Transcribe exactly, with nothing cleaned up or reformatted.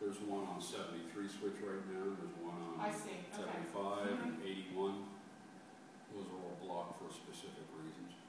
there's one on seventy-three switch right now, there's one on I see, okay. seventy-five and Mhm. eighty-one. Those are all blocked for specific reasons.